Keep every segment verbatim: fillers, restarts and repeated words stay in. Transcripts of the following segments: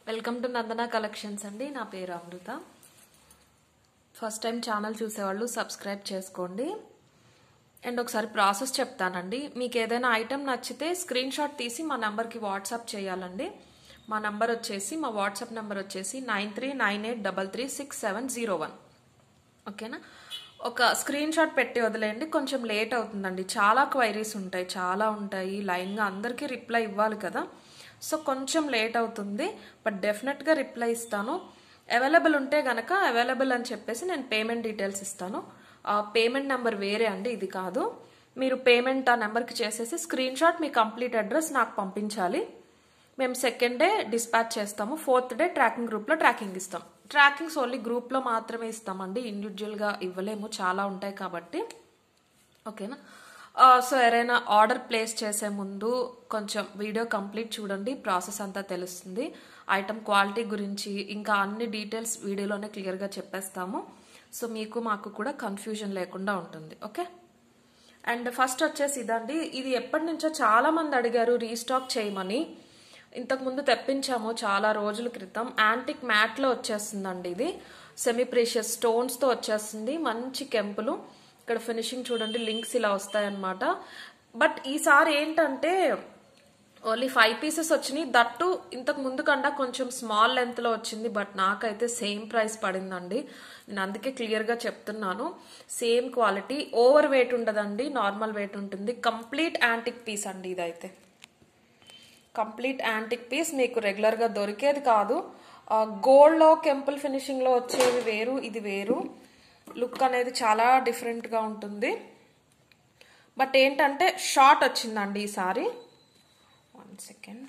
Welcome to Nandana collections అండి. నా పేరు అమృత. ఫస్ట్ టైం ఛానల్ చూసేవాళ్ళు సబ్స్క్రైబ్ చేసుకోండి. అండ్ ఒకసారి ప్రాసెస్ చెప్తానండి. మీకు ఏదైనా ఐటెం నచ్చితే స్క్రీన్ షాట్ తీసి మా నెంబర్కి వాట్సాప్ చేయాలండి. మా నెంబర్ వచ్చేసి మా వాట్సాప్ నెంబర్ వచ్చేసి nine three nine eight double three six seven zero one. ఓకేనా? ఒక స్క్రీన్ షాట్ పెట్టి వదిలేయండి. కొంచెం లేట్ అవుతుందండి. చాలా క్వైరీస్ ఉంటాయి, చాలా ఉంటాయి. లైన్గా అందరికీ రిప్లై ఇవ్వాలి కదా, సో కొంచెం లేట్ అవుతుంది. బట్ డెఫినెట్గా రిప్లై ఇస్తాను. అవైలబుల్ ఉంటే గనక అవైలబుల్ అని చెప్పేసి నేను పేమెంట్ డీటెయిల్స్ ఇస్తాను. పేమెంట్ నెంబర్ వేరే అండి, ఇది కాదు. మీరు పేమెంట్ ఆ నెంబర్కి చేసేసి స్క్రీన్ షాట్ మీ కంప్లీట్ అడ్రస్ నాకు పంపించాలి. మేము సెకండ్ డే డిస్పాచ్ చేస్తాము. ఫోర్త్ డే ట్రాకింగ్ గ్రూప్లో ట్రాకింగ్ ఇస్తాం. ట్రాకింగ్స్ ఓన్లీ గ్రూప్లో మాత్రమే ఇస్తామండి, ఇండివిజువల్గా ఇవ్వలేము, చాలా ఉంటాయి కాబట్టి. ఓకేనా? సో ఎవరైనా ఆర్డర్ ప్లేస్ చేసే ముందు కొంచెం వీడియో కంప్లీట్ చూడండి, ప్రాసెస్ అంతా తెలుస్తుంది. ఐటమ్ క్వాలిటీ గురించి ఇంకా అన్ని డీటెయిల్స్ వీడియోలోనే క్లియర్గా చెప్పేస్తాము. సో మీకు మాకు కూడా కన్ఫ్యూజన్ లేకుండా ఉంటుంది. ఓకే? అండ్ ఫస్ట్ వచ్చేసి ఇదండి. ఇది ఎప్పటి నుంచో చాలా మంది అడిగారు రీస్టాక్ చేయమని. ఇంతకుముందు తెప్పించాము చాలా రోజుల క్రితం. యాంటిక్ మ్యాట్లో వచ్చేస్తుందండి. ఇది సెమీ ప్రీషియస్ స్టోన్స్తో వచ్చేస్తుంది. మంచి కెంపులు. ఇక్కడ ఫినిషింగ్ చూడండి, లింక్స్ ఇలా వస్తాయన్నమాట. బట్ ఈసారి ఏంటంటే ఓన్లీ ఫైవ్ పీసెస్ వచ్చినాయి. దట్టు ఇంతకు ముందు కన్నా కొంచెం స్మాల్ లెంత్లో వచ్చింది. బట్ నాకైతే సేమ్ ప్రైస్ పడిందండి. నేను అందుకే క్లియర్గా చెప్తున్నాను. సేమ్ క్వాలిటీ, ఓవర్ వెయిట్ ఉండదండి, నార్మల్ వెయిట్ ఉంటుంది. కంప్లీట్ యాంటిక్ పీస్ అండి ఇదైతే. కంప్లీట్ యాంటిక్ పీస్, మీకు రెగ్యులర్గా దొరికేది కాదు. గోల్డ్లో కెంపుల్ ఫినిషింగ్లో వచ్చేవి వేరు, ఇది వేరు. లుక్ అనేది చాలా డిఫరెంట్గా ఉంటుంది. బట్ ఏంటంటే షార్ట్ వచ్చిందండి ఈసారి. One second.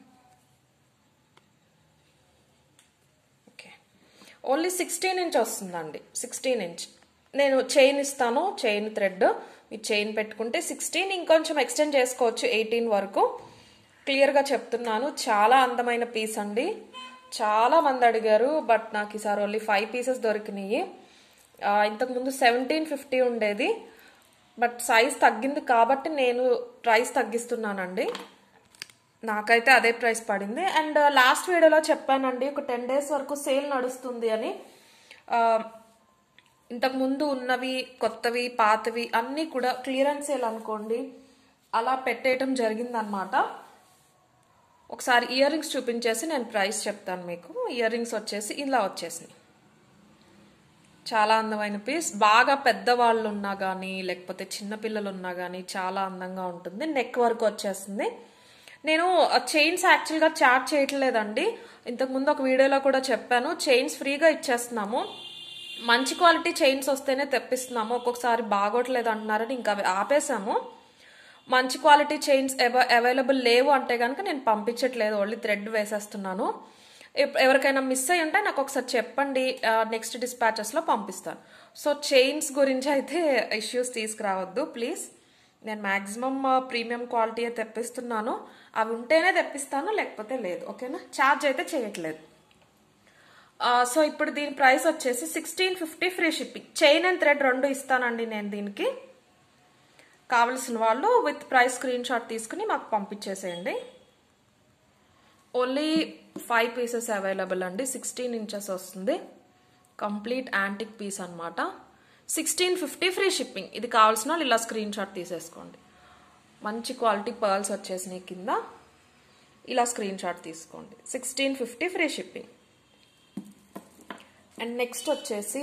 Okay, only sixteen inch వస్తుందండి. సిక్స్టీన్ ఇంచ్ నేను చైన్ ఇస్తాను, చైన్ థ్రెడ్. మీరు చైన్ పెట్టుకుంటే సిక్స్టీన్, ఇంకొంచెం ఎక్స్టెండ్ చేసుకోవచ్చు ఎయిటీన్ వరకు. క్లియర్గా చెప్తున్నాను. చాలా అందమైన పీస్ అండి. చాలా మంది అడిగారు, బట్ నాకు ఈసారి ఓన్లీ ఫైవ్ పీసెస్ దొరికినాయి. ఇంతకుముందు సెవెంటీన్ ఫిఫ్టీ ఉండేది, బట్ సైజ్ తగ్గింది కాబట్టి నేను ప్రైస్ తగ్గిస్తున్నానండి. నాకైతే అదే ప్రైస్ పడింది. అండ్ లాస్ట్ వీడియోలో చెప్పానండి ఒక టెన్ డేస్ వరకు సేల్ నడుస్తుంది అని. ఇంతకుముందు ఉన్నవి, కొత్తవి, పాతవి అన్నీ కూడా క్లియరెన్స్ సేల్ అనుకోండి, అలా పెట్టేయటం జరిగిందనమాట. ఒకసారి ఇయర్ రింగ్స్ చూపించేసి నేను ప్రైస్ చెప్తాను మీకు. ఇయర్ రింగ్స్ వచ్చేసి ఇలా వచ్చేసినాయి. చాలా అందమైన పీస్. బాగా పెద్దవాళ్ళు ఉన్నా కానీ లేకపోతే చిన్నపిల్లలు ఉన్నా కానీ చాలా అందంగా ఉంటుంది. నెక్ వరకు వచ్చేస్తుంది. నేను చైన్స్ యాక్చువల్గా చార్జ్ చేయట్లేదండి. ఇంతకుముందు ఒక వీడియోలో కూడా చెప్పాను, చైన్స్ ఫ్రీగా ఇచ్చేస్తున్నాము. మంచి క్వాలిటీ చైన్స్ వస్తేనే తెప్పిస్తున్నాము. ఒక్కొక్కసారి బాగోట్లేదు అంటున్నారని ఇంకా ఆపేసాము. మంచి క్వాలిటీ చైన్స్ అవైలబుల్ లేవు అంటే కనుక నేను పంపించట్లేదు, ఓన్లీ థ్రెడ్ వేసేస్తున్నాను. ఎవరికైనా మిస్ అయ్యి ఉంటే నాకు ఒకసారి చెప్పండి, నెక్స్ట్ డిస్పాచెస్లో పంపిస్తాను. సో చైన్స్ గురించి అయితే ఇష్యూస్ తీసుకురావద్దు ప్లీజ్. నేను మ్యాక్సిమం ప్రీమియం క్వాలిటీయే తెప్పిస్తున్నాను. అవి ఉంటేనే తెప్పిస్తాను, లేకపోతే లేదు. ఓకేనా? ఛార్జ్ అయితే చేయట్లేదు. సో ఇప్పుడు దీని ప్రైస్ వచ్చేసి sixteen fifty free shipping. Chain and thread రెండు ఇస్తానండి నేను దీనికి. కావలసిన వాళ్ళు విత్ ప్రైస్ స్క్రీన్ షాట్ తీసుకుని మాకు పంపించేసేయండి. ఓన్లీ ఫైవ్ పీసెస్ అవైలబుల్ అండి. సిక్స్టీన్ ఇంచెస్ వస్తుంది. కంప్లీట్ యాంటిక్ పీస్ అనమాట. Sixteen fifty free shipping. ఇది కావాల్సిన వాళ్ళు ఇలా స్క్రీన్ షాట్ తీసేసుకోండి. మంచి క్వాలిటీ పర్ల్స్ వచ్చేసినాయి కింద, ఇలా స్క్రీన్ షాట్ తీసుకోండి. Sixteen fifty free shipping. And next వచ్చేసి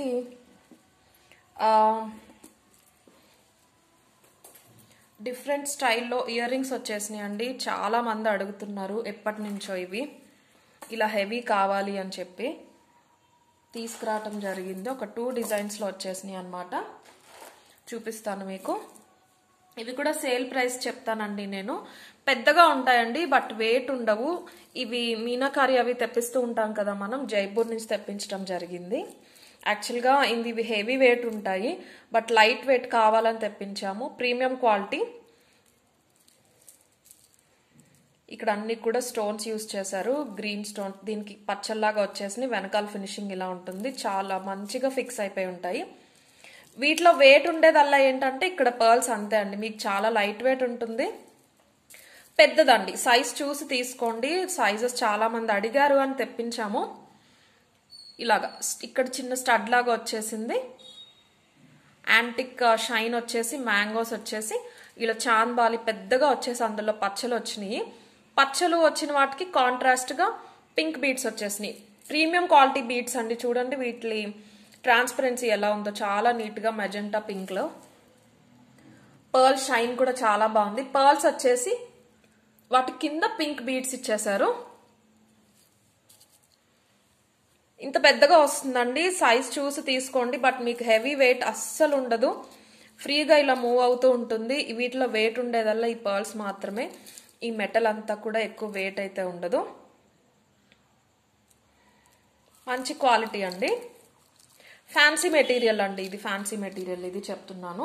డిఫరెంట్ స్టైల్లో ఇయర్ రింగ్స్ వచ్చేసినాయి అండి. చాలా మంది అడుగుతున్నారు ఎప్పటి నుంచో ఇవి. ఇలా హెవీ కావాలి అని చెప్పి తీసుకురావటం జరిగింది. ఒక టూ డిజైన్స్లో వచ్చేసినాయి అనమాట. చూపిస్తాను మీకు. ఇవి కూడా సేల్ ప్రైస్ చెప్తానండి నేను. పెద్దగా ఉంటాయండి, బట్ వెయిట్ ఉండవు. ఇవి మీనాకారి అవి తెప్పిస్తూ ఉంటాం కదా మనం, జైపూర్ నుంచి తెప్పించడం జరిగింది. యాక్చువల్గా ఇవి హెవీ వెయిట్ ఉంటాయి, బట్ లైట్ వెయిట్ కావాలని తెప్పించాము. Premium quality. ఇక్కడ అన్ని కూడా స్టోన్స్ యూజ్ చేశారు, గ్రీన్ స్టోన్. దీనికి పచ్చల్లాగా వచ్చేసి వెనకాల ఫినిషింగ్ ఇలా ఉంటుంది. చాలా మంచిగా ఫిక్స్ అయిపోయి ఉంటాయి. వీటిలో వెయిట్ ఉండేదల్లా ఏంటంటే ఇక్కడ పర్ల్స్ అంతే అండి. మీకు చాలా లైట్ వెయిట్ ఉంటుంది. పెద్దదండి, సైజ్ చూసి తీసుకోండి. సైజెస్ చాలా మంది అడిగారు అని తెప్పించాము. ఇలాగా ఇక్కడ చిన్న స్టడ్ లాగా వచ్చేసింది. యాంటిక్ షైన్ వచ్చేసి మ్యాంగోస్ వచ్చేసి ఇలా చాంద్బాలి పెద్దగా వచ్చేసి అందులో పచ్చలు వచ్చినాయి. పచ్చలు వచ్చిన వాటికి కాంట్రాస్ట్ గా పింక్ బీడ్స్ వచ్చేసినాయి. ప్రీమియం క్వాలిటీ బీడ్స్ అండి. చూడండి వీటి ట్రాన్స్పరెన్సీ ఎలా ఉందో, చాలా నీట్ గా మెజెంటా పింక్ లో. పర్ల్ షైన్ కూడా చాలా బాగుంది. పర్ల్స్ వచ్చేసి వాటి కింద పింక్ బీడ్స్ ఇచ్చేసారు. ఇంత పెద్దగా వస్తుందండి, సైజ్ చూసి తీసుకోండి. బట్ మీకు హెవీ వెయిట్ అస్సలు ఉండదు, ఫ్రీగా ఇలా మూవ్ అవుతూ ఉంటుంది. వీటిలో వెయిట్ ఉండేదల్లా ఈ పర్ల్స్ మాత్రమే. ఈ మెటల్ అంతా కూడా ఎక్కువ వెయిట్ అయితే ఉండదు. మంచి క్వాలిటీ అండి. ఫ్యాన్సీ మెటీరియల్ అండి ఇది, ఫ్యాన్సీ మెటీరియల్ ఇది చెప్తున్నాను.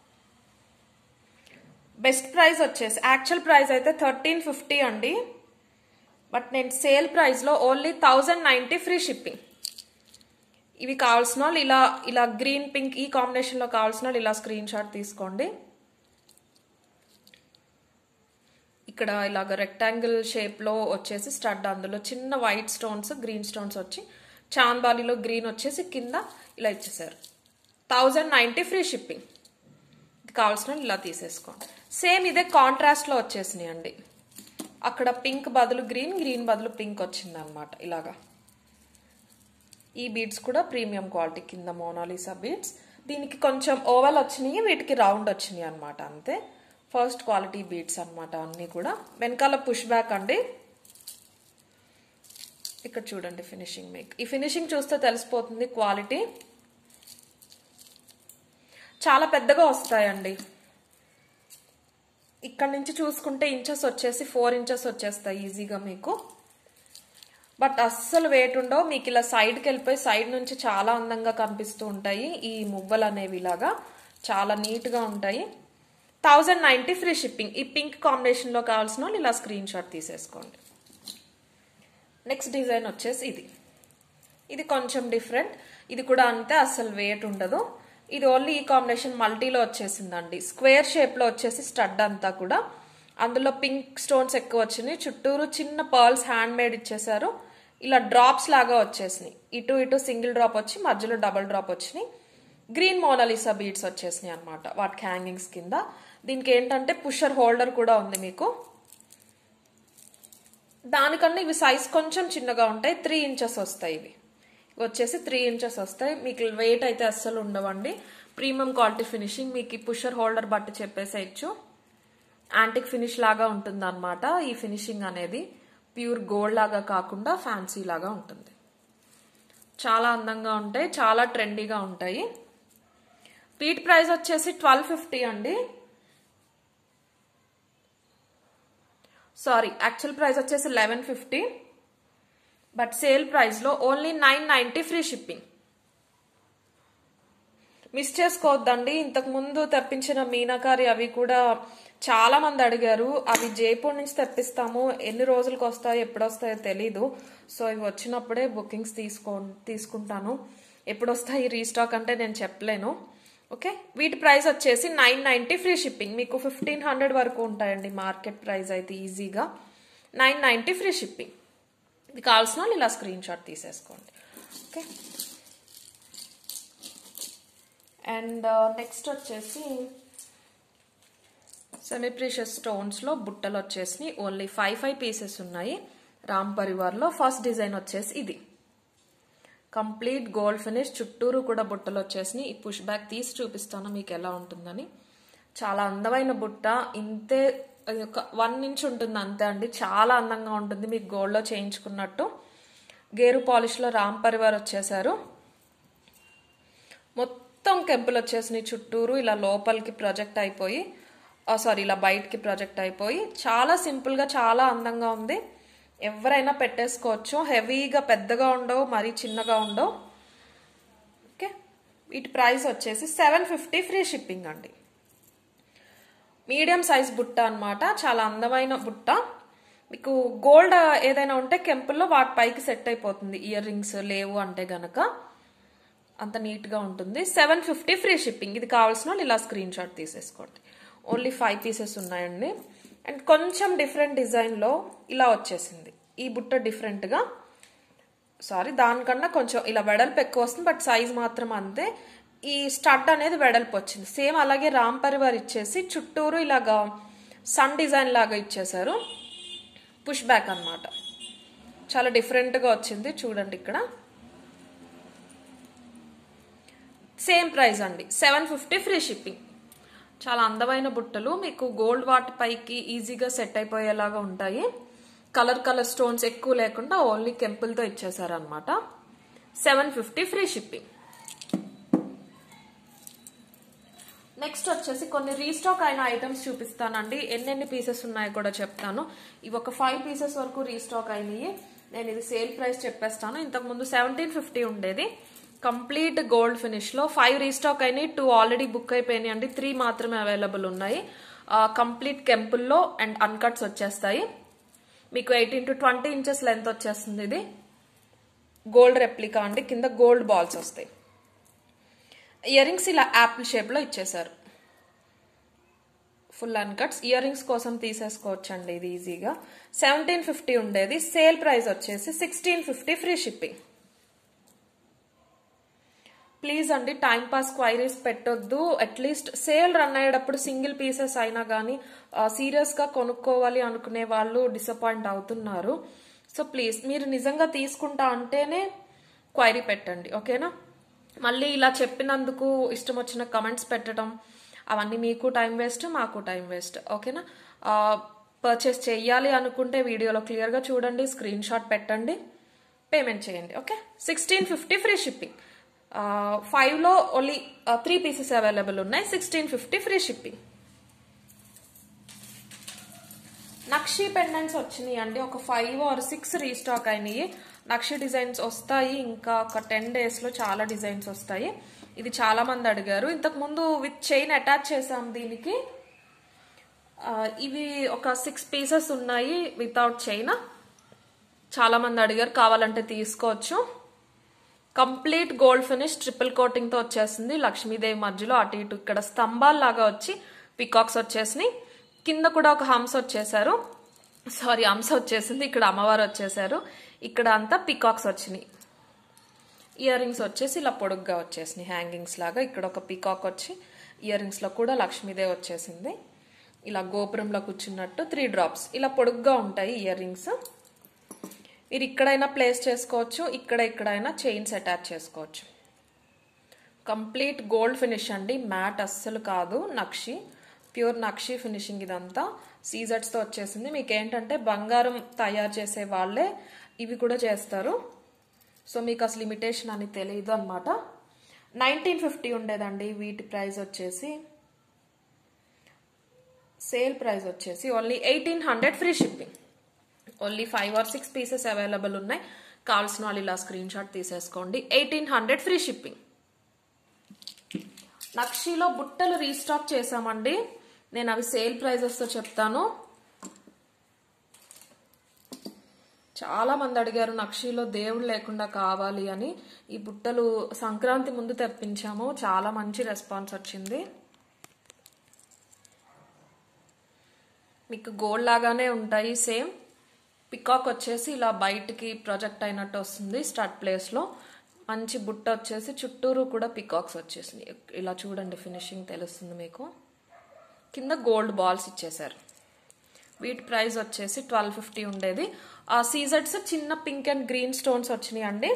బెస్ట్ ప్రైస్ వచ్చేసి యాక్చువల్ ప్రైస్ అయితే థర్టీన్ ఫిఫ్టీ అండి. బట్ నేను సేల్ ప్రైస్ లో only thousand ninety free shipping. ఇవి కావాల్సిన వాళ్ళు ఇలా ఇలా గ్రీన్ పింక్ ఈ కాంబినేషన్ లో కావాల్సిన వాళ్ళు ఇలా స్క్రీన్ షాట్ తీసుకోండి. ఇక్కడ ఇలాగ రెక్టాంగిల్ షేప్ లో వచ్చేసి స్టడ్, అందులో చిన్న వైట్ స్టోన్స్ గ్రీన్ స్టోన్స్ వచ్చి చాంద్బాలిలో గ్రీన్ వచ్చేసి కింద ఇలా ఇచ్చేసారు. Thousand ninety free shipping. ఇది కావాల్సిన ఇలా తీసేసుకోండి. సేమ్ ఇదే కాంట్రాస్ట్ లో వచ్చేసినాయి అండి. అక్కడ పింక్ బదులు గ్రీన్, గ్రీన్ బదులు పింక్ వచ్చింది అనమాట. ఇలాగా ఈ బీడ్స్ కూడా ప్రీమియం క్వాలిటీ, కింద మోనాలిసా బీడ్స్. దీనికి కొంచెం ఓవల్ వచ్చినాయి, వీటికి రౌండ్ వచ్చినాయి అనమాట. అంతే, ఫస్ట్ క్వాలిటీ బీడ్స్ అనమాట అన్ని కూడా. వెనకాల పుష్ బ్యాక్ అండి. ఇక్కడ చూడండి ఫినిషింగ్. మీకు ఈ ఫినిషింగ్ చూస్తే తెలిసిపోతుంది క్వాలిటీ. చాలా పెద్దగా వస్తాయండి. ఇక్కడ నుంచి చూసుకుంటే ఇంచెస్ వచ్చేసి ఫోర్ ఇంచెస్ వచ్చేస్తాయి ఈజీగా మీకు. బట్ అస్సలు వెయిట్ ఉండవు. మీకు ఇలా సైడ్కి వెళ్ళిపోయి సైడ్ నుంచి చాలా అందంగా కనిపిస్తూ ఉంటాయి ఈ మువ్వలు అనేవి. ఇలాగా చాలా నీట్గా ఉంటాయి. Thousand ninety free shipping. ఈ పింక్ కాంబినేషన్లో కావాల్సిన వాళ్ళు ఇలా స్క్రీన్ షాట్ తీసేసుకోండి. నెక్స్ట్ డిజైన్ వచ్చేసి ఇది. ఇది కొంచెం డిఫరెంట్. ఇది కూడా అంతే, అస్సలు వెయిట్ ఉండదు. ఇది ఓన్లీ ఈ కాంబినేషన్ మల్టీలో వచ్చేసిందండి. స్క్వేర్ షేప్లో వచ్చేసి స్టడ్ అంతా కూడా. అందులో పింక్ స్టోన్స్ ఎక్కువ వచ్చినాయి. చుట్టూరు చిన్న పర్ల్స్ హ్యాండ్ మేడ్ ఇచ్చేసారు. ఇలా డ్రాప్స్ లాగా వచ్చేసినాయి. ఇటు ఇటు సింగిల్ డ్రాప్ వచ్చి మధ్యలో డబుల్ డ్రాప్ వచ్చినాయి. గ్రీన్ మోనాలిసా బీడ్స్ వచ్చేసినాయి అనమాట వాటికి హ్యాంగింగ్స్ కింద. దీనికి ఏంటంటే పుషర్ హోల్డర్ కూడా ఉంది మీకు. దానికన్నా ఇవి సైజ్ కొంచెం చిన్నగా ఉంటాయి. త్రీ ఇంచెస్ వస్తాయి ఇవి. ఇవి వచ్చేసి త్రీ ఇంచెస్ వస్తాయి. మీకు వెయిట్ అయితే అస్సలు ఉండవండి. Premium quality finishing. మీకు ఈ పుషర్ హోల్డర్ బట్టి చెప్పేసేయచ్చు. యాంటిక్ ఫినిష్ లాగా ఉంటుంది అనమాట ఈ ఫినిషింగ్ అనేది. ప్యూర్ గోల్డ్ లాగా కాకుండా ఫ్యాన్సీ లాగా ఉంటుంది. చాలా అందంగా ఉంటాయి, చాలా ట్రెండీగా ఉంటాయి. వీటి ప్రైస్ వచ్చేసి ట్వెల్వ్ ఫిఫ్టీ అండి. సారీ, యాక్చువల్ ప్రైస్ వచ్చేసి eleven fifty. But sale price లో only nine ninety free shipping. Miss చేసుకోవద్దండి. ఇంతకు ముందు తెప్పించిన మీనాకారి అవి కూడా చాలా మంది అడిగారు. అవి జైపూర్ నుంచి తెప్పిస్తాము, ఎన్ని రోజులకు వస్తాయో ఎప్పుడు వస్తాయో తెలీదు. సో ఇవి వచ్చినప్పుడే బుకింగ్స్ తీసుకో తీసుకుంటాను. ఎప్పుడు వస్తాయి రీస్టాక్ అంటే నేను చెప్పలేను. ఓకే, వీటి ప్రైస్ వచ్చేసి నైన్ నైన్టీ ఫ్రీ షిప్పింగ్. మీకు ఫిఫ్టీన్ హండ్రెడ్ వరకు ఉంటాయండి మార్కెట్ ప్రైస్ అయితే ఈజీగా. Nine ninety free shipping. ఇది కావాల్సిన వాళ్ళు ఇలా స్క్రీన్ షాట్ తీసేసుకోండి. ఓకే, అండ్ నెక్స్ట్ వచ్చేసి సెమీ ప్రీషియస్ స్టోన్స్లో బుట్టలు వచ్చేసి ఓన్లీ ఫైవ్ ఫైవ్ పీసెస్ ఉన్నాయి రామ్ పరివార్లో. ఫస్ట్ డిజైన్ వచ్చేసి ఇది. కంప్లీట్ గోల్డ్ ఫినిష్, చుట్టూరు కూడా బుట్టలు వచ్చేసి. ఈ పుష్ బ్యాక్ తీసి చూపిస్తాను మీకు ఎలా ఉంటుందని. చాలా అందమైన బుట్ట. ఇంతే, ఒక వన్ ఇంచ్ ఉంటుంది అంతే అండి. చాలా అందంగా ఉంటుంది, మీకు గోల్డ్లో చేయించుకున్నట్టు. గేరు పాలిష్లో రామ్ పరివార్ వచ్చేసారు. మొత్తం కెంపులు వచ్చేసినాయి చుట్టూరు. ఇలా లోపలికి ప్రొజెక్ట్ అయిపోయి, సారీ ఇలా బయటికి ప్రొజెక్ట్ అయిపోయి చాలా సింపుల్గా చాలా అందంగా ఉంది. ఎవరైనా పెట్టేసుకోవచ్చు. హెవీగా పెద్దగా ఉండవు, మరీ చిన్నగా ఉండవు. ఓకే, వీటి ప్రైస్ వచ్చేసి సెవెన్ ఫిఫ్టీ ఫ్రీ షిప్పింగ్ అండి. మీడియం సైజ్ బుట్ట అనమాట. చాలా అందమైన బుట్ట. మీకు గోల్డ్ ఏదైనా ఉంటే కెంపుల్లో వాటి పైకి సెట్ అయిపోతుంది. ఇయర్ రింగ్స్ లేవు అంటే గనక అంత నీట్గా ఉంటుంది. Seven fifty free shipping. ఇది కావాల్సిన వాళ్ళు ఇలా స్క్రీన్ షాట్ తీసేసుకోండి. ఓన్లీ ఫైవ్ పీసెస్ ఉన్నాయండి. అండ్ కొంచెం డిఫరెంట్ డిజైన్లో ఇలా వచ్చేసింది. ఈ బుట్ట డిఫరెంట్గా, సారీ దానికన్నా కొంచెం ఇలా వెడల్పు ఎక్కువ వస్తుంది, బట్ సైజ్ మాత్రం అంతే. ఈ స్టడ్ అనేది వెడల్పు వచ్చింది. సేమ్ అలాగే రామ్ పరివార్ ఇచ్చేసి చుట్టూరు ఇలాగా సన్ డిజైన్ లాగా ఇచ్చేసారు. పుష్ బ్యాక్ అన్నమాట. చాలా డిఫరెంట్గా వచ్చింది చూడండి. ఇక్కడ సేమ్ ప్రైస్ అండి, సెవెన్ ఫిఫ్టీ ఫ్రీ షిప్పింగ్. చాలా అందమైన బుట్టలు, మీకు గోల్డ్ వాటి పైకి ఈజీగా సెట్ అయిపోయేలాగా ఉంటాయి. కలర్ కలర్ స్టోన్స్ ఎక్కువ లేకుండా ఓన్లీ కెంపుల్తో ఇచ్చేసారు అనమాట. Seven fifty free shipping. Next వచ్చేసి కొన్ని రీస్టాక్ అయిన ఐటమ్స్ చూపిస్తానండి. ఎన్నెన్ని పీసెస్ ఉన్నాయో కూడా చెప్తాను. ఇవి ఒక ఫైవ్ పీసెస్ వరకు రీస్టాక్ అయినాయి. నేను ఇది సేల్ ప్రైస్ చెప్పేస్తాను. ఇంతకు ముందు సెవెంటీన్ ఫిఫ్టీ ఉండేది, కంప్లీట్ గోల్డ్ ఫినిష్ లో. ఫైవ్ రీస్టాక్ అయినాయి, టూ ఆల్రెడీ బుక్ అయిపోయినాయి అండి. త్రీ మాత్రమే అవైలబుల్ ఉన్నాయి. కంప్లీట్ కెంపుల్లో అండ్ అన్కట్స్ వచ్చేస్తాయి. మీకు eighteen to twenty inches length వచ్చేస్తుంది. ఇది గోల్డ్ రెప్లికా అండి, కింద గోల్డ్ బాల్స్ వస్తాయి. ఇయర్ రింగ్స్ ఇలా యాపిల్ షేప్ లో ఇచ్చేసారు. ఫుల్ అన్కట్స్. ఇయర్ రింగ్స్ కోసం తీసేసుకోవచ్చండి ఇది ఈజీగా. సెవెంటీన్ ఫిఫ్టీ ఉండేది, సేల్ ప్రైస్ వచ్చేసి sixteen fifty free shipping. Please అండి టైం పాస్ క్వైరీస్ పెట్టొద్దు. అట్లీస్ట్ సేల్ రన్ అయ్యేటప్పుడు సింగిల్ పీసెస్ అయినా కానీ సీరియస్ గా కొనుక్కోవాలి అనుకునే వాళ్ళు డిసప్పాయింట్ అవుతున్నారు. సో ప్లీజ్ మీరు నిజంగా తీసుకుంటా అంటేనే క్వైరీ పెట్టండి, ఓకేనా? మళ్ళీ ఇలా చెప్పినందుకు ఇష్టం వచ్చిన కమెంట్స్ పెట్టడం అవన్నీ మీకు టైం వేస్ట్, మాకు టైం వేస్ట్, ఓకేనా? పర్చేస్ చెయ్యాలి అనుకుంటే వీడియోలో క్లియర్గా చూడండి, స్క్రీన్ షాట్ పెట్టండి, పేమెంట్ చేయండి, okay? Sixteen fifty free shipping. Five లో ఓన్లీ త్రీ పీసెస్ అవైలబుల్ ఉన్నాయి. Sixteen fifty free shipping. నక్షి పెండెంట్స్ వచ్చినాయి అండి, ఒక ఫైవ్ ఆర్ సిక్స్ రీస్టాక్ అయినాయి. నక్షి డిజైన్స్ వస్తాయి, ఇంకా ఒక టెన్ డేస్ లో చాలా డిజైన్స్ వస్తాయి. ఇది చాలా మంది అడిగారు. ఇంతకు ముందు విత్ చైన్ అటాచ్ చేసాం దీనికి. ఇవి ఒక సిక్స్ పీసెస్ ఉన్నాయి వితౌట్ చైన్. చాలా మంది అడిగారు, కావాలంటే తీసుకోవచ్చు. Complete gold finish triple coating తో వచ్చేసింది. లక్ష్మీదేవి మధ్యలో అటు ఇటు ఇక్కడ స్తంభాల్ లాగా వచ్చి పికాక్స్ వచ్చేసినాయి. కింద కూడా ఒక హంస వచ్చేసారు, సారీ హంస వచ్చేసింది. ఇక్కడ అమ్మవారు వచ్చేసారు, ఇక్కడ అంతా పికాక్స్ వచ్చినాయి. ఇయర్ రింగ్స్ వచ్చేసి ఇలా పొడుగ్గా వచ్చేసినాయి హ్యాంగింగ్స్ లాగా. ఇక్కడ ఒక పికాక్ వచ్చి ఇయర్ రింగ్స్ లో కూడా లక్ష్మీదేవి వచ్చేసింది. ఇలా గోపురంలో కూర్చున్నట్టు త్రీ డ్రాప్స్ ఇలా పొడుగ్గా ఉంటాయి ఇయర్ రింగ్స్. మీరు ఇక్కడైనా ప్లేస్ చేసుకోవచ్చు, ఇక్కడ ఎక్కడైనా చైన్స్ అటాచ్ చేసుకోవచ్చు. కంప్లీట్ గోల్డ్ ఫినిష్ అండి, మ్యాట్ అస్సలు కాదు. నక్షి, ప్యూర్ నక్షి ఫినిషింగ్. ఇదంతా సీజర్స్తో వచ్చేసింది. మీకు ఏంటంటే బంగారం తయారు చేసే వాళ్ళే ఇవి కూడా చేస్తారు. సో మీకు అసలు లిమిటేషన్ అని తెలియదు అనమాట. నైన్టీన్ ఫిఫ్టీ ఉండేదండి వీటి ప్రైస్ వచ్చేసి. సేల్ ప్రైస్ వచ్చేసి only eighteen hundred free shipping. Only five or six pieces available ఉన్నాయి. కావాల్సిన వాళ్ళు ఇలా స్క్రీన్ షాట్ తీసేసుకోండి. Eighteen hundred free shipping. నక్షిలో బుట్టలు రీస్టాక్ చేసామండి. నేను అవి సేల్ ప్రైజెస్తో చెప్తాను. చాలా మంది అడిగారు నక్షిలో దేవుడు లేకుండా కావాలి అని. ఈ బుట్టలు సంక్రాంతి ముందు తెప్పించాము, చాలా మంచి రెస్పాన్స్ వచ్చింది. మీకు గోల్డ్ లాగానే ఉంటాయి సేమ్. పికాక్ వచ్చేసి ఇలా బయటికి ప్రొజెక్ట్ అయినట్టు వస్తుంది స్టడ్ ప్లేస్ లో. మంచి బుట్ట వచ్చేసి చుట్టూరు కూడా పికాక్స్ వచ్చేసింది. ఇలా చూడండి, ఫినిషింగ్ తెలుస్తుంది మీకు. కింద గోల్డ్ బాల్స్ ఇచ్చేసారు. వీటి ప్రైస్ వచ్చేసి ట్వెల్వ్ ఫిఫ్టీ ఉండేది. ఆ సీజర్స్ చిన్న పింక్ అండ్ గ్రీన్ స్టోన్స్ వచ్చినాయి అండి.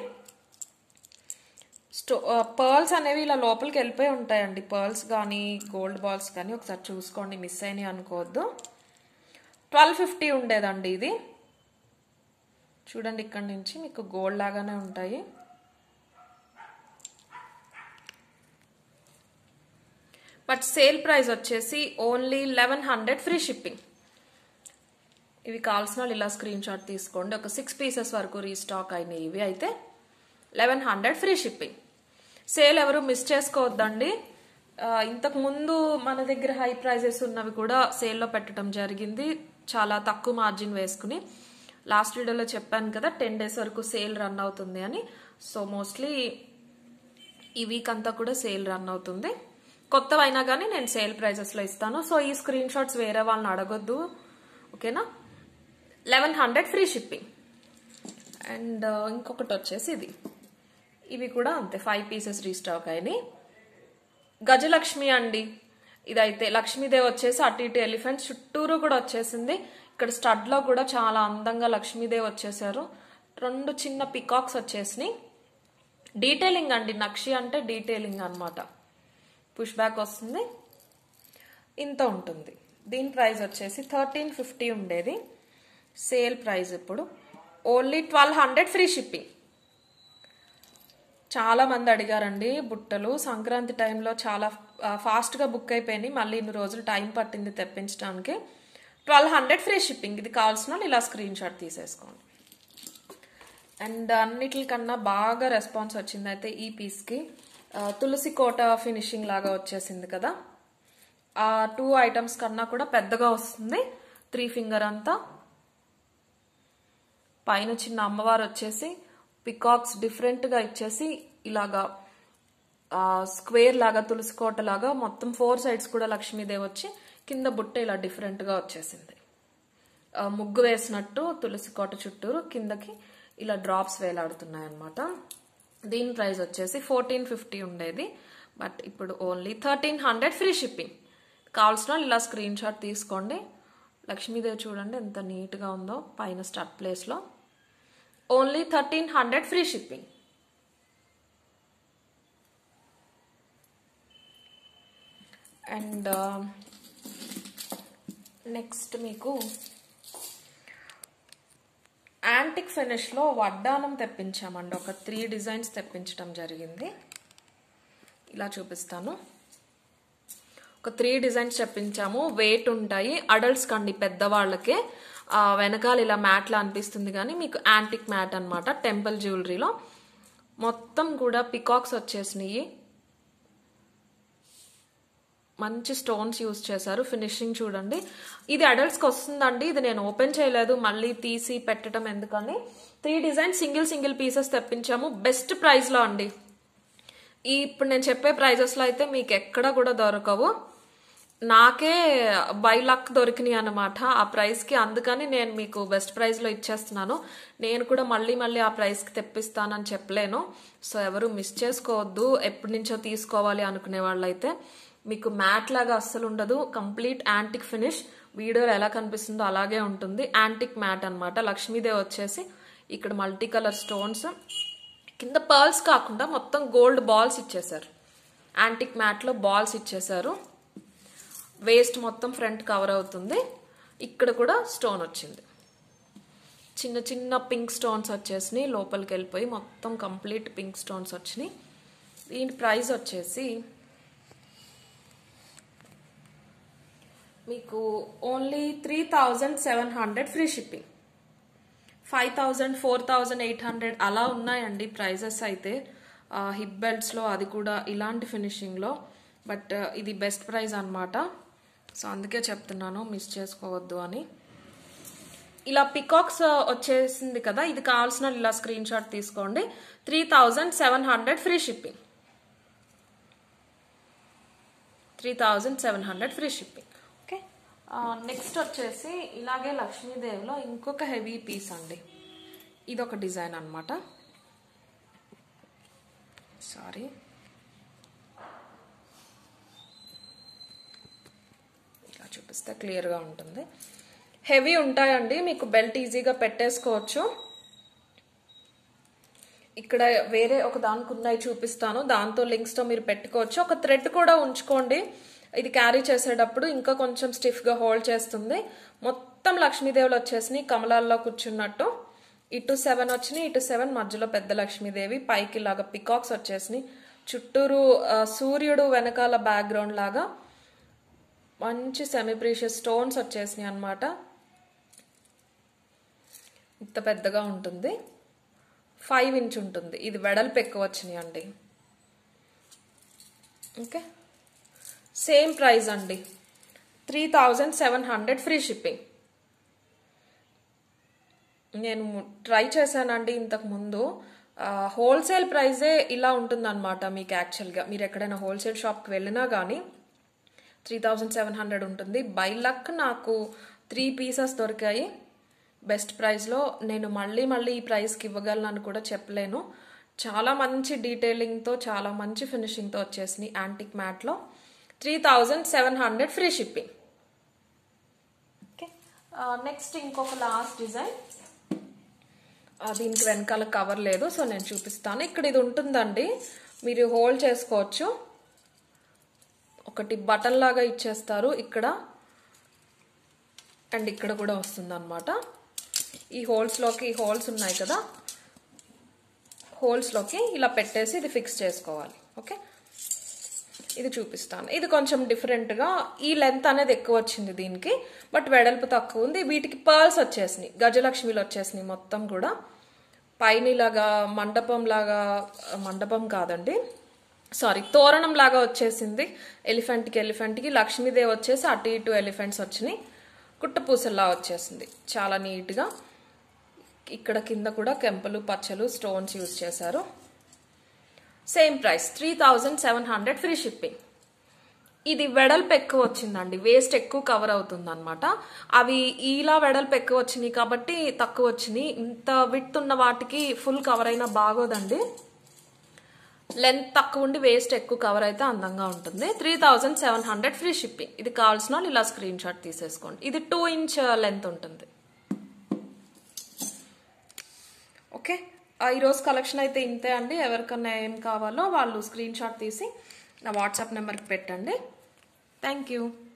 స్టో పర్ల్స్ అనేవి ఇలా లోపలికి వెళ్ళిపోయి ఉంటాయండి. పర్ల్స్ కానీ గోల్డ్ బాల్స్ కానీ ఒకసారి చూసుకోండి, మిస్ అయినాయి అనుకోవద్దు. ట్వెల్వ్ ఫిఫ్టీ ఉండేదండి ఇది. చూడండి, ఇక్కడ నుంచి మీకు గోల్డ్ లాగానే ఉంటాయి. బట్ సేల్ ప్రైస్ వచ్చేసి only eleven hundred free shipping. ఇవి కావాల్సిన వాళ్ళు ఇలా స్క్రీన్ షాట్ తీసుకోండి. ఒక సిక్స్ పీసెస్ వరకు రీస్టాక్ అయినాయి. ఇవి అయితే eleven hundred free shipping. Sale ఎవరు మిస్ చేసుకోవద్దండి. ఇంతకు ముందు మన దగ్గర హై ప్రైజెస్ ఉన్నవి కూడా సేల్లో పెట్టడం జరిగింది, చాలా తక్కువ మార్జిన్ వేసుకుని. లాస్ట్ వీడియోలో చెప్పాను కదా టెన్ డేస్ వరకు సేల్ రన్ అవుతుంది అని. సో మోస్ట్లీ ఈ వీక్ అంతా కూడా సేల్ రన్ అవుతుంది. కొత్తవైనా కానీ నేను సేల్ ప్రైజెస్లో ఇస్తాను. సో ఈ స్క్రీన్ షాట్స్ వేరే వాళ్ళని అడగొద్దు, ఓకేనా. Eleven hundred free shipping. And ఇంకొకటి వచ్చేసి ఇది, ఇవి కూడా అంతే, ఫైవ్ పీసెస్ రీస్టాక్ అయినాయి. గజలక్ష్మి అండి ఇదైతే. లక్ష్మీదేవి వచ్చేసి అటు ఇటు ఎలిఫెంట్ చుట్టూరు కూడా వచ్చేసింది. ఇక్కడ స్టడ్ లో కూడా చాలా అందంగా లక్ష్మీదేవి వచ్చేసారు. రెండు చిన్న పికాక్స్ వచ్చేసినాయి. డీటెయిలింగ్ అండి, నక్షి అంటే డీటెయిలింగ్ అనమాట. పుష్ బ్యాక్ వస్తుంది, ఇంత ఉంటుంది. దీని ప్రైస్ వచ్చేసి థర్టీన్ ఫిఫ్టీ ఉండేది, సేల్ ప్రైస్ ఇప్పుడు only twelve hundred free shipping. చాలా మంది అడిగారండి బుట్టలు. సంక్రాంతి టైంలో చాలా ఫాస్ట్గా బుక్ అయిపోయినాయి, మళ్ళీ ఇన్ని రోజులు టైం పట్టింది తెప్పించడానికి. Twelve hundred free shipping. ఇది కావాల్సిన వాళ్ళు ఇలా స్క్రీన్ షాట్ తీసేసుకోండి. అండ్ అన్నిటికన్నా బాగా రెస్పాన్స్ వచ్చింది అయితే ఈ పీస్కి. తులసి కోట ఫినిషింగ్ లాగా వచ్చేసింది కదా, ఆ టూ ఐటమ్స్ కన్నా కూడా పెద్దగా వస్తుంది. త్రీ ఫింగర్ అంతా, పైన చిన్న అమ్మవారు వచ్చేసి పికాక్స్ డిఫరెంట్గా ఇచ్చేసి ఇలాగా స్క్వేర్ లాగా తులసి కోట లాగా మొత్తం ఫోర్ సైడ్స్ కూడా లక్ష్మీదేవి వచ్చి కింద బుట్ట ఇలా డిఫరెంట్గా వచ్చేసింది. ముగ్గు వేసినట్టు తులసి కోట చుట్టూరు కిందకి ఇలా డ్రాప్స్ వేలాడుతున్నాయి అనమాట. దీని ప్రైస్ వచ్చేసి ఫోర్టీన్ ఫిఫ్టీ ఉండేది, బట్ ఇప్పుడు only thirteen hundred free shipping. కావాల్సిన ఇలా స్క్రీన్ షాట్ తీసుకోండి. లక్ష్మీదేవి చూడండి ఎంత నీట్గా ఉందో పైన స్టడ్ ప్లేస్లో. Only thirteen hundred free shipping. And next మీకు యాంటిక్ ఫినిష్లో వడ్డానం తెప్పించామండి. ఒక త్రీ డిజైన్స్ తెప్పించడం జరిగింది. ఇలా చూపిస్తాను. ఒక త్రీ డిజైన్స్ తెప్పించాము. వెయిట్ ఉంటాయి, అడల్ట్స్ కండి, పెద్దవాళ్ళకే. వెనకాల ఇలా మ్యాట్లా అనిపిస్తుంది కానీ మీకు యాంటిక్ మ్యాట్ అనమాట. టెంపుల్ జ్యువెలరీలో మొత్తం కూడా పికాక్స్ వచ్చేసినాయి. మంచి స్టోన్స్ యూజ్ చేశారు. ఫినిషింగ్ చూడండి. ఇది అడల్ట్స్కి వస్తుందండి. ఇది నేను ఓపెన్ చేయలేదు, మళ్ళీ తీసి పెట్టడం ఎందుకని. Three design single single pieces తెప్పించాము. బెస్ట్ ప్రైస్లో అండి. ఈ ఇప్పుడు నేను చెప్పే ప్రైజెస్లో అయితే మీకు ఎక్కడ కూడా దొరకవు. నాకే బై లక్ దొరికినాయి అనమాట ఆ ప్రైస్కి. అందుకని నేను మీకు బెస్ట్ ప్రైస్లో ఇచ్చేస్తున్నాను. నేను కూడా మళ్ళీ మళ్ళీ ఆ ప్రైస్కి తెప్పిస్తానని చెప్పలేను. సో ఎవరు మిస్ చేసుకోవద్దు. ఎప్పటి నుంచో తీసుకోవాలి అనుకునే వాళ్ళైతే. మీకు మ్యాట్ లాగా అస్సలు ఉండదు, కంప్లీట్ యాంటిక్ ఫినిష్. వీడియోలో ఎలా కనిపిస్తుందో అలాగే ఉంటుంది. యాంటిక్ మ్యాట్ అనమాట. లక్ష్మీదేవి వచ్చేసి ఇక్కడ మల్టీ కలర్ స్టోన్స్, కింద పర్ల్స్ కాకుండా మొత్తం గోల్డ్ బాల్స్ ఇచ్చేసారు. యాంటిక్ మ్యాట్లో బాల్స్ ఇచ్చేసారు. వేస్ట్ మొత్తం ఫ్రంట్ కవర్ అవుతుంది. ఇక్కడ కూడా స్టోన్ వచ్చింది. చిన్న చిన్న పింక్ స్టోన్స్ వచ్చేసినాయి, లోపలికి వెళ్ళిపోయి మొత్తం కంప్లీట్ పింక్ స్టోన్స్ వచ్చినాయి. దీని ప్రైస్ వచ్చేసి మీకు only three thousand seven hundred free shipping. Five thousand four thousand eight hundred అలా ఉన్నాయండి ప్రైజెస్ అయితే. హిప్ బెల్ట్స్లో అది కూడా ఇలాంటి ఫినిషింగ్లో. బట్ ఇది బెస్ట్ ప్రైస్ అనమాట. సో అందుకే చెప్తున్నాను, మిస్ చేసుకోవద్దు అని. ఇలా పికాక్స్ వచ్చేసింది కదా, ఇది కావాల్సిన ఇలా స్క్రీన్ షాట్ తీసుకోండి. Three thousand seven hundred free shipping. Three thousand seven hundred free shipping. Okay. Next వచ్చేసి ఇలాగే లక్ష్మీదేవిలో ఇంకొక హెవీ పీస్ అండి. ఇదొక డిజైన్ అనమాట. సారీ, ఇలా చూపిస్తే క్లియర్గా ఉంటుంది. హెవీ ఉంటాయండి, మీకు బెల్ట్ ఈజీగా పెట్టేసుకోవచ్చు. ఇక్కడ వేరే ఒక దానికి ఉన్నాయి చూపిస్తాను, దాంతో లింక్స్తో మీరు పెట్టుకోవచ్చు. ఒక థ్రెడ్ కూడా ఉంచుకోండి, ఇది క్యారీ చేసేటప్పుడు ఇంకా కొంచెం స్టిఫ్గా హోల్డ్ చేస్తుంది. మొత్తం లక్ష్మీదేవులు వచ్చేసినాయి కమలాల్లో కూర్చున్నట్టు. ఇటు సెవెన్ వచ్చినాయి, ఇటు సెవెన్, మధ్యలో పెద్ద లక్ష్మీదేవి, పైకి లాగా పికాక్స్ వచ్చేసినాయి. చుట్టూరు సూర్యుడు వెనకాల బ్యాక్గ్రౌండ్ లాగా మంచి సెమీ ప్రీషియస్ స్టోన్స్ వచ్చేసినాయి అనమాట. ఇంత పెద్దగా ఉంటుంది, ఫైవ్ ఇంచ్ ఉంటుంది. ఇది వెడల్పు ఎక్కువ వచ్చినాయి అండి. ఓకే, సేమ్ ప్రైస్ అండి, three thousand seven hundred free shipping. నేను ట్రై చేశానండి ఇంతకు ముందు. హోల్సేల్ ప్రైజే ఇలా ఉంటుందన్నమాట మీకు. యాక్చువల్గా మీరు ఎక్కడైనా హోల్సేల్ షాప్కి వెళ్ళినా కానీ త్రీ థౌజండ్ సెవెన్ హండ్రెడ్ ఉంటుంది. బై లక్ నాకు త్రీ పీసెస్ దొరికాయి బెస్ట్ ప్రైస్లో. నేను మళ్ళీ మళ్ళీ ఈ ప్రైస్కి ఇవ్వగలను కూడా చెప్పలేను. చాలా మంచి డీటెయిలింగ్తో చాలా మంచి ఫినిషింగ్తో వచ్చేసినాయి యాంటిక్ మ్యాట్లో. Three thousand seven hundred free shipping. Okay, next ఇంకొక లాస్ట్ డిజైన్. దీనికి వెనకాల కవర్ లేదు, సో నేను చూపిస్తాను. ఇక్కడ ఇది ఉంటుందండి, మీరు హోల్డ్ చేసుకోవచ్చు. ఒకటి బటన్ లాగా ఇచ్చేస్తారు ఇక్కడ, అండ్ ఇక్కడ కూడా వస్తుంది అనమాట. ఈ హోల్స్లోకి హోల్స్ ఉన్నాయి కదా, హోల్స్లోకి ఇలా పెట్టేసి ఇది ఫిక్స్ చేసుకోవాలి. ఓకే, ఇది చూపిస్తాను. ఇది కొంచెం డిఫరెంట్గా, ఈ లెంత్ అనేది ఎక్కువ వచ్చింది దీనికి, బట్ వెడల్పు తక్కువ ఉంది. వీటికి పర్ల్స్ వచ్చేసినాయి, గజలక్ష్మిలు వచ్చేసినాయి మొత్తం కూడా. పైన ఇలాగా మండపం లాగా, మండపం కాదండి సారీ తోరణం లాగా వచ్చేసింది. ఎలిఫెంట్కి ఎలిఫెంట్కి లక్ష్మీదేవి వచ్చేసి అటు ఇటు ఎలిఫెంట్స్ వచ్చినాయి. కుట్టపూసల్లా వచ్చేసింది చాలా నీట్గా. ఇక్కడ కింద కూడా కెంపలు పచ్చలు స్టోన్స్ యూజ్ చేశారు. Same price three thousand seven hundred free shipping. ఇది వెడల్పు ఎక్కువ వచ్చిందండి, వేస్ట్ ఎక్కువ కవర్ అవుతుంది అనమాట. అవి ఇలా వెడల్పు ఎక్కువ వచ్చినాయి కాబట్టి తక్కువ వచ్చినాయి. ఇంత విడ్త్ ఉన్న వాటికి ఫుల్ కవర్ అయినా బాగోదండి. లెంత్ తక్కువ ఉండి వేస్ట్ ఎక్కువ కవర్ అయితే అందంగా ఉంటుంది. Three thousand seven hundred free shipping. ఇది కావాల్సిన వాళ్ళు ఇలా స్క్రీన్ షాట్ తీసేసుకోండి. ఇది టూ ఇంచ్ లెంత్ ఉంటుంది. ఓకే, ఈరోజు కలెక్షన్ అయితే ఇంతే అండి. ఎవరికన్నా ఏం కావాలో వాళ్ళు స్క్రీన్ షాట్ తీసి నా వాట్సాప్ నెంబర్కి పెట్టండి. Thank you.